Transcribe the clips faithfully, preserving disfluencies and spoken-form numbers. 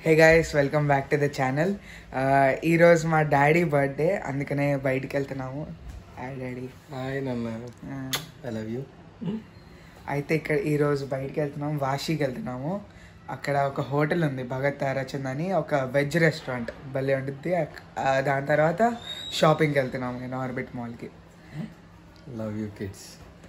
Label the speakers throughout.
Speaker 1: Hey guys, welcome back to the channel. ఈరోజు మా daddy birthday, అందుకనే బయటికి వెళ్తున్నాము. Hi daddy.
Speaker 2: హాయ్ నాన్న, ఐ లవ్ యూ.
Speaker 1: అయితే ఇక్కడ ఈరోజు బయటికి వెళ్తున్నాము, వాషికి వెళ్తున్నాము. అక్కడ ఒక హోటల్ ఉంది, భగత్ తారాచంద్ అని, ఒక వెజ్ రెస్టారెంట్ భలే ఉంటుంది. దాని తర్వాత షాపింగ్కి వెళ్తున్నాము నేను ఆర్బిట్ మాల్కి.
Speaker 2: Love you kids.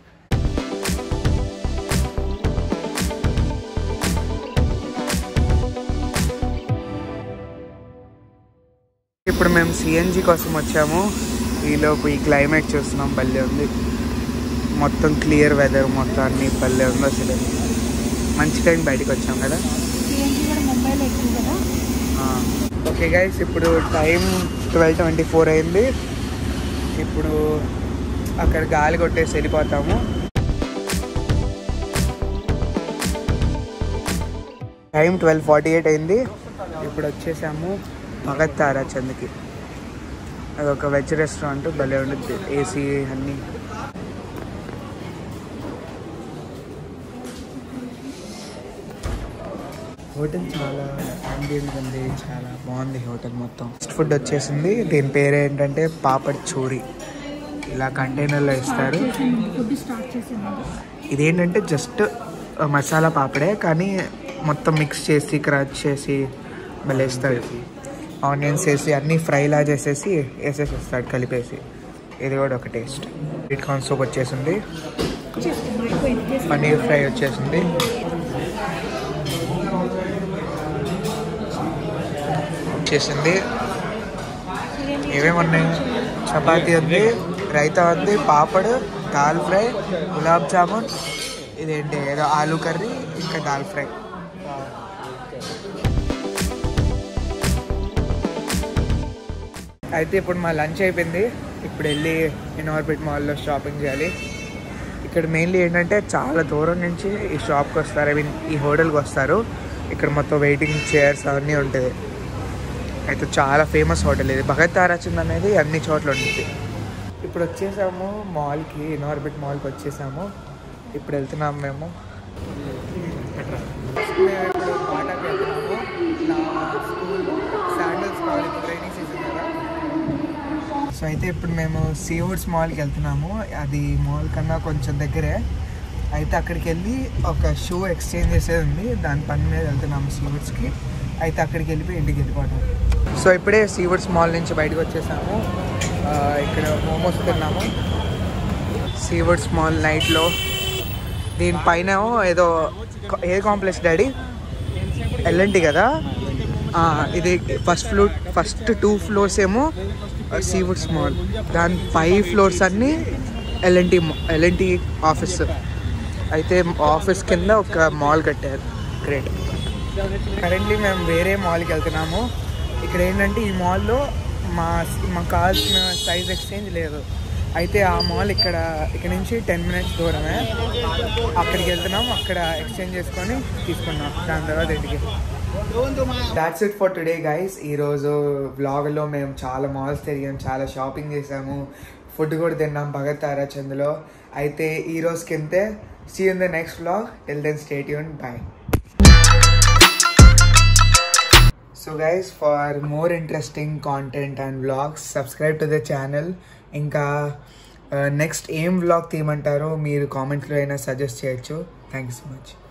Speaker 1: ఇప్పుడు మేము సిఎన్జి కోసం వచ్చాము. ఈలోపు ఈ క్లైమేట్ చూస్తున్నాం, భలే ఉంది. మొత్తం క్లియర్ వెదర్, మొత్తం అన్ని భలే ఉంది. అసలు మంచి టైం బయటకు వచ్చాం కదా. ఓకే గైస్, ఇప్పుడు టైం ట్వెల్వ్ ట్వంటీ ఫోర్ అయింది. ఇప్పుడు అక్కడ గాలి కొట్టేసి వెళ్ళిపోతాము. టైం ట్వెల్వ్ ఫార్టీ ఎయిట్ అయింది. ఇప్పుడు వచ్చేసాము భగత్ తారాచంద్కి. అదొక వెజ్ రెస్టారెంట్, భలే ఉంటుంది, ఏసీ అన్నీ. హోటల్ చాలా అంబియన్స్ ఉంది, చాలా బాగుంది హోటల్ మొత్తం. ఫుడ్ వచ్చేసింది. దీని పేరు ఏంటంటే పాపడ్ చోరీ. ఇలా కంటైనర్లో ఇస్తారు. ఇదేంటంటే జస్ట్ మసాలా పాపడే, కానీ మొత్తం మిక్స్ చేసి క్రష్ చేసి భలే ఇస్తారు. ఆనియన్స్ వేసి అన్నీ ఫ్రైలా చేసేసి వేసేసి వస్తాడు కలిపేసి. ఇది కూడా ఒక టేస్ట్. స్వీట్ కార్న్ సూప్ వచ్చేసింది, పన్నీర్ ఫ్రై వచ్చేసింది, వచ్చేసింది. ఏమేమున్నాయి? చపాతీ ఉంది, రైతా ఉంది, పాపడ్, దాల్ ఫ్రై, గులాబ్ జామున్, ఇదేంటి ఏదో ఆలూ కర్రీ, ఇంకా దాల్ ఫ్రై. అయితే ఇప్పుడు మా లంచ్ అయిపోయింది. ఇప్పుడు వెళ్ళి ఇన్ఆర్బిట్ మాల్లో షాపింగ్ చేయాలి. ఇక్కడ మెయిన్లీ ఏంటంటే చాలా దూరం నుంచి ఈ షాప్కి వస్తారు, ఐ మీన్ ఈ హోటల్కి వస్తారు. ఇక్కడ మొత్తం వెయిటింగ్ చైర్స్ అవన్నీ ఉంటుంది. అయితే చాలా ఫేమస్ హోటల్ ఇది. భగత్ తారాచంద్ అనేది అన్ని చోట్ల ఉంటుంది. ఇప్పుడు వచ్చేసాము మాల్కి, ఇన్ఆర్బిట్ మాల్కి వచ్చేసాము. ఇప్పుడు వెళ్తున్నాము మేము. మేము ఇప్పుడు బాటాకి వెళ్తున్నాము. నా స్కూల్ శాండల్స్ కావాలి, ట్రైనింగ్ సీజన్ కదా. సో అయితే ఇప్పుడు మేము సీవుడ్స్ మాల్కి వెళ్తున్నాము. అది మాల్ కన్నా కొంచెం దగ్గరే. అయితే అక్కడికి వెళ్ళి ఒక షూ ఎక్స్చేంజ్ చేసేది ఉంది, దాని పని మీద వెళ్తున్నాము సీవుడ్స్కి. అయితే అక్కడికి వెళ్ళిపోయి ఇంటికి వెళ్ళిపోవడం. సో ఇప్పుడే సీవుడ్స్ మాల్ నుంచి బయటకు వచ్చేసాము. ఇక్కడ మోమోస్ తిన్నాము సీవుడ్స్ మాల్ నైట్లో. దీనిపైన ఏదో ఏ కాంప్లెక్స్ డాడీ, ఎల్ఎన్టీ కదా. ఇది first floor, first two floors ఏమో సీవుడ్స్ మాల్, దాని ఫైవ్ ఫ్లోర్స్ అన్నీ ఎల్ఎన్టీ ఎల్ఎన్టీ ఆఫీస్. అయితే ఆఫీస్ కింద ఒక మాల్ కట్టారు. గ్రేట్. కరెంట్లీ మేము వేరే మాల్కి వెళ్తున్నాము. ఇక్కడ ఏంటంటే ఈ మాల్లో మా మాకు కావాల్సిన సైజ్ ఎక్స్చేంజ్ లేదు. అయితే ఆ మాల్ ఇక్కడ ఇక్కడ నుంచి టెన్ మినిట్స్ దూరమే. అక్కడికి వెళ్తున్నాం, అక్కడ ఎక్స్చేంజ్ చేసుకొని తీసుకున్నాం, దాని తర్వాత ఇంటికి. That's it for today guys. ఈరోజు వ్లాగ్లో మేము చాలా మాల్స్ తిరిగాం, చాలా షాపింగ్ చేసాము, ఫుడ్ కూడా తిన్నాం భగత్ తారాచంద్లో. అయితే ఈ రోజుకి ఇంతే. See you in the next vlog. Till then stay tuned. Bye. So guys, for more interesting content and vlogs subscribe to the channel. ఇంకా నెక్స్ట్ ఏం వ్లాగ్ తీయమంటారో మీరు కామెంట్స్లో అయినా సజెస్ట్ చేయొచ్చు. Thank you so much.